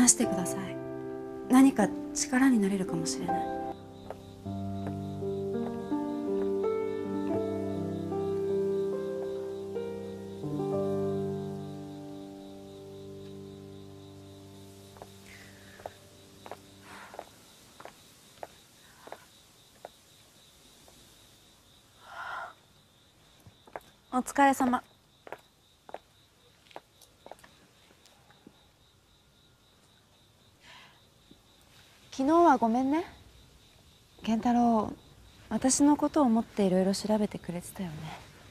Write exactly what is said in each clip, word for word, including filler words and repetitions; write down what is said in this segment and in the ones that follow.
話してください。何か力になれるかもしれない。お疲れ様。昨日はごめんね。健太郎、私のことを思っていろいろ調べてくれてたよね。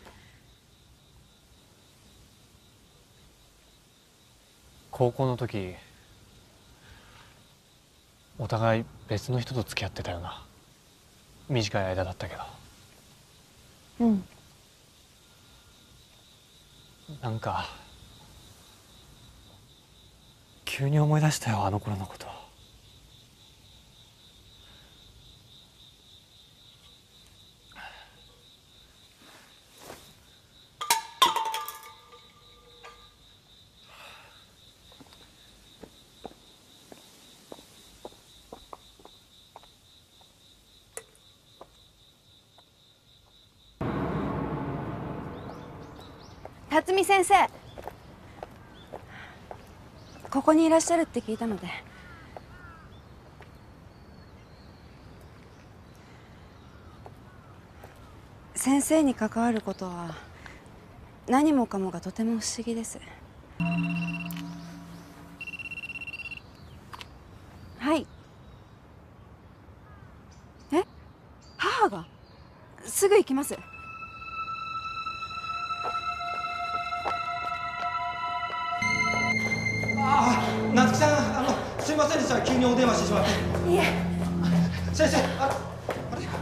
高校の時お互い別の人と付き合ってたよな。短い間だったけど。 うん。 なんか急に思い出したよ、あの頃のこと。 辰巳先生、ここにいらっしゃるって聞いたので。先生に関わることは何もかもがとても不思議です。はい。え？母が？すぐ行きます。 ああ、夏木さん、あの、すいませんでした。急にお電話してしまって。 いえ。 先生、あ、あれ。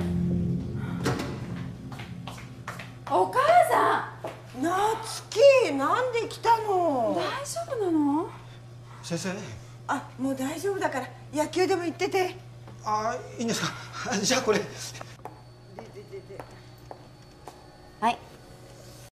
お母さん。 夏希、なんで来たの？ 大丈夫なの？ 先生。 あ、もう大丈夫だから野球でも行ってて。 ああ、いいんですか。じゃあこれ。 はい。